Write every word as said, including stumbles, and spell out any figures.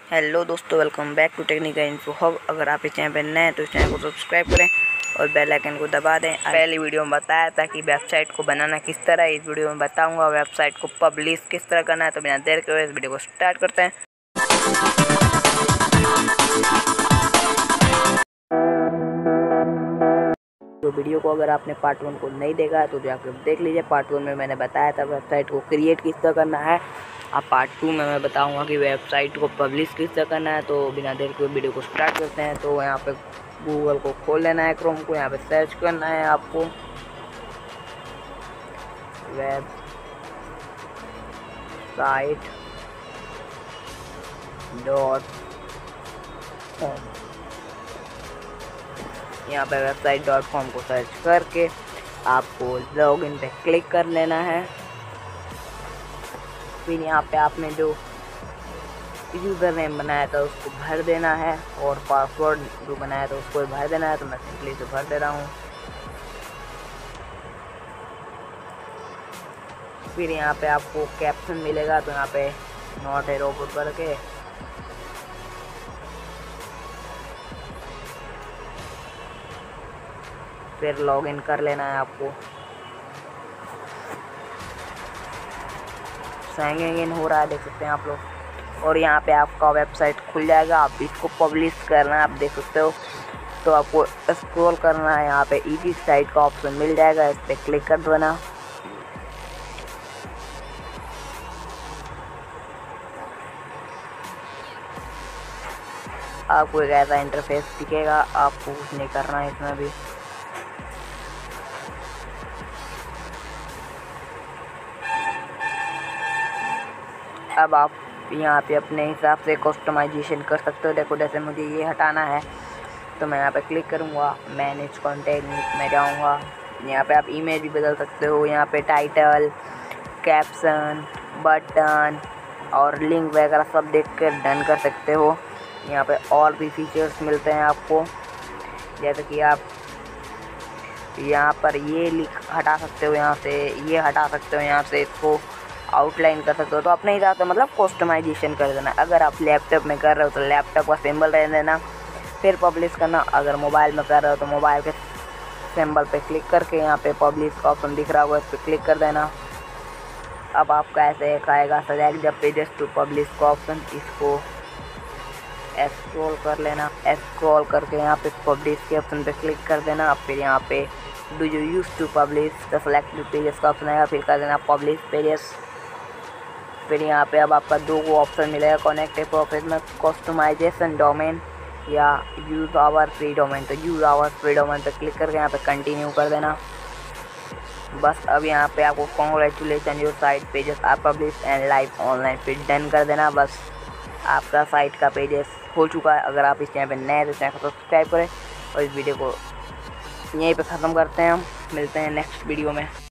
Hello दोस्तों, welcome back to technical info hub. अगर आप इस चैनल पर नए हैं तो इस चैनल को सब्सक्राइब करें और बेल आइकन को दबा दें। पहली वीडियो में बताया था कि वेबसाइट को बनाना किस तरह है। इस वीडियो में बताऊंगा वेबसाइट को पब्लिश किस तरह करना है। तो बिना देर के इस वीडियो को स्टार्ट करते हैं। तो वीडियो को अगर आपने पार्ट वन को नहीं देखा है तो जाकर देख लीजिए। पार्ट वन में मैंने बताया था वेबसाइट को क्रिएट किस तरह करना है। अब पार्ट टू में मैं बताऊंगा कि वेबसाइट को पब्लिश किस तरह करना है। तो बिना देर के वीडियो को स्टार्ट करते हैं। तो यहाँ पे गूगल को खोल लेना है, क्रोम को, यहाँ पे सर्च करना है आपको वेबसाइट डॉट कॉम। यहाँ पे वेबसाइट डॉट कॉम को सर्च करके आपको लॉगिन पे क्लिक कर लेना है। फिर यहाँ पे आपने जो यूज़र नेम बनाया था उसको भर देना है और पासवर्ड जो बनाया था उसको भर देना है। तो मैं सिंपली से भर दे रहा हूँ। फिर यहाँ पे आपको कैप्शन मिलेगा, तो यहाँ पे नॉट ए रोबोट करके फिर लॉगिन कर लेना है आपको। साइन इन हो रहा है, देख सकते हैं आप लोग। और यहाँ पे आपका वेबसाइट खुल जाएगा। आप इसको पब्लिश करना है, आप देख सकते हो। तो आपको स्क्रॉल करना है, यहाँ पे ईजी साइट का ऑप्शन मिल जाएगा, इस पर क्लिक कर देना। आपको एक ऐसा इंटरफेस दिखेगा, आपको कुछ नहीं करना है इसमें भी। अब आप यहाँ पे अपने हिसाब से कस्टमाइजेशन कर सकते हो। देखो, जैसे मुझे ये हटाना है तो मैं यहाँ पे क्लिक करूँगा, मैनेज कंटेंट में जाऊँगा। यहाँ पे आप इमेज भी बदल सकते हो। यहाँ पे टाइटल, कैप्शन, बटन और लिंक वगैरह सब देख कर डन कर सकते हो। यहाँ पे और भी फीचर्स मिलते हैं आपको, जैसे कि आप यहाँ पर ये लिख हटा सकते हो, यहाँ से ये हटा सकते हो, यहाँ से इसको आउटलाइन कर सकते हो। तो अपने हिसाब से मतलब कस्टमाइजेशन कर देना। अगर आप लैपटॉप में कर रहे हो तो लैपटॉप का सिंबल रह देना, फिर पब्लिश करना। अगर मोबाइल में कर रहे हो तो मोबाइल के सिंबल पे क्लिक करके यहाँ पे पब्लिश का ऑप्शन दिख रहा होगा, इस पर क्लिक कर देना। अब आपका ऐसे एक आएगा select the pages to publish का ऑप्शन, इसको स्क्रॉल कर लेना। स्क्रॉल करके यहाँ पे पब्लिश के ऑप्शन पे क्लिक कर देना। फिर यहाँ पे do you use to publish the selected pages का ऑप्शन आएगा, फिर कर देना पब्लिश पेजेस। फिर यहाँ पे अब आपका दो को ऑप्शन मिलेगा, connect a professional customization domain या यूज़ आवर फ्री डोमेन। तो यूज़ आवर फ्री डोमेन पे क्लिक करके यहाँ पे कंटिन्यू कर देना। बस अब यहाँ पे आपको congratulation your site pages are publish and live online, फिर डन कर देना। बस आपका साइट का पेजेस हो चुका है। अगर आप इस चैनल पे नए हैं तो चैनल को सब्सक्राइब करें और इस वीडियो को यहीं पे ख़त्म करते हैं। हम मिलते हैं नेक्स्ट वीडियो में।